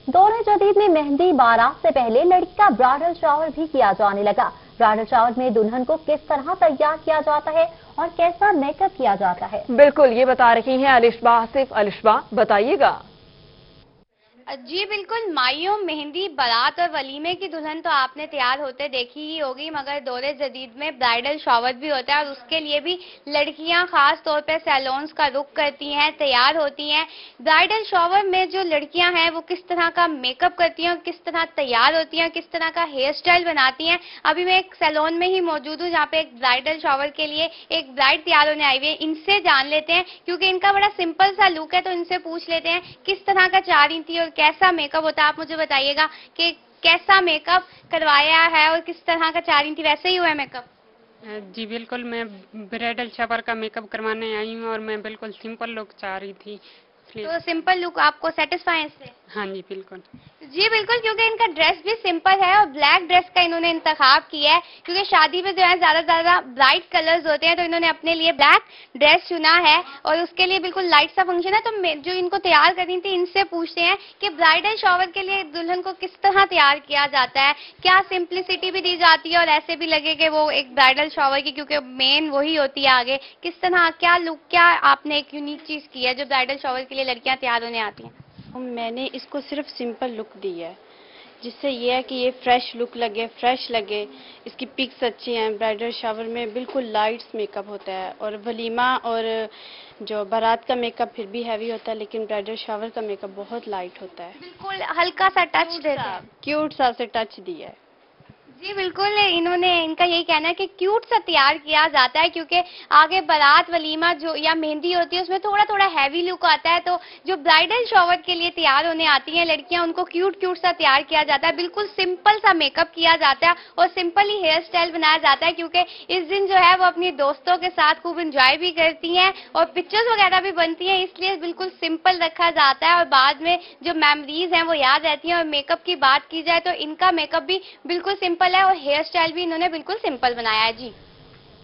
दौरे जदीद में मेहंदी बारात से पहले लड़की का ब्राइडल शावर भी किया जाने लगा। ब्राइडल शावर में दुल्हन को किस तरह तैयार किया जाता है और कैसा मेकअप किया जाता है, बिल्कुल ये बता रही हैं अलिशबा आसिफ। अलिशबा, बताइएगा। जी बिल्कुल, माइयों मेहंदी बारात और वलीमे की दुल्हन तो आपने तैयार होते देखी ही होगी, मगर दौरे जदीद में ब्राइडल शावर भी होता है और उसके लिए भी लड़कियां खास तौर पे सैलून्स का रुख करती हैं, तैयार होती हैं। ब्राइडल शावर में जो लड़कियां हैं वो किस तरह का मेकअप करती हैं, किस तरह तैयार होती हैं, किस तरह का हेयर स्टाइल बनाती हैं। अभी मैं एक सैलून में ही मौजूद हूँ जहाँ पे एक ब्राइडल शावर के लिए एक ब्राइड तैयार होने आई हुई है। इनसे जान लेते हैं क्योंकि इनका बड़ा सिंपल सा लुक है, तो इनसे पूछ लेते हैं किस तरह का चाह रही थी और कैसा मेकअप होता है। आप मुझे बताइएगा कि कैसा मेकअप करवाया है और किस तरह का चाह रही थी, वैसे ही हुआ है मेकअप? जी बिल्कुल, मैं ब्राइडल शावर का मेकअप करवाने आई हूँ और मैं बिल्कुल सिंपल लुक चाह रही थी, इसलिए। तो सिंपल लुक आपको सेटिस्फाई है इससे? हाँ जी बिल्कुल। जी बिल्कुल, क्योंकि इनका ड्रेस भी सिंपल है और ब्लैक ड्रेस का इन्होंने इंतखाब किया है, क्योंकि शादी में जो है ज्यादा ब्राइट कलर्स होते हैं, तो इन्होंने अपने लिए ब्लैक ड्रेस चुना है और उसके लिए बिल्कुल लाइट सा फंक्शन है। तो जो इनको तैयार करनी थी, इनसे पूछते हैं कि ब्राइडल शावर के लिए दुल्हन को किस तरह तैयार किया जाता है, क्या सिंप्लिसिटी भी दी जाती है और ऐसे भी लगे कि वो एक ब्राइडल शावर की, क्योंकि मेन वही होती है आगे। किस तरह, क्या लुक, क्या आपने एक यूनिक चीज की है जो ब्राइडल शावर के लिए लड़कियां तैयार होने आती हैं? मैंने इसको सिर्फ सिंपल लुक दी है, जिससे ये है कि ये फ्रेश लुक लगे, फ्रेश लगे। इसकी पिक्स अच्छी हैं। ब्राइडल शावर में बिल्कुल लाइट्स मेकअप होता है और वलीमा और जो बारात का मेकअप फिर भी हैवी होता है, लेकिन ब्राइडल शावर का मेकअप बहुत लाइट होता है। बिल्कुल हल्का सा टच देते हैं, क्यूट सा से टच दिया है। जी बिल्कुल, इनका यही कहना है कि क्यूट सा तैयार किया जाता है, क्योंकि आगे बारात वलीमा जो या मेहंदी होती है उसमें थोड़ा थोड़ा हैवी लुक आता है। तो जो ब्राइडल शावर के लिए तैयार होने आती हैं लड़कियां, उनको क्यूट क्यूट सा तैयार किया जाता है, बिल्कुल सिंपल सा मेकअप किया जाता है और सिंपल ही हेयर स्टाइल बनाया जाता है, क्योंकि इस दिन जो है वो अपनी दोस्तों के साथ खूब इंजॉय भी करती हैं और पिक्चर्स वगैरह भी बनती हैं, इसलिए बिल्कुल सिंपल रखा जाता है और बाद में जो मेमोरीज हैं वो याद रहती हैं। और मेकअप की बात की जाए तो इनका मेकअप भी बिल्कुल सिंपल है और हेयर स्टाइल भी इन्होंने बिल्कुल सिंपल बनाया है। जी।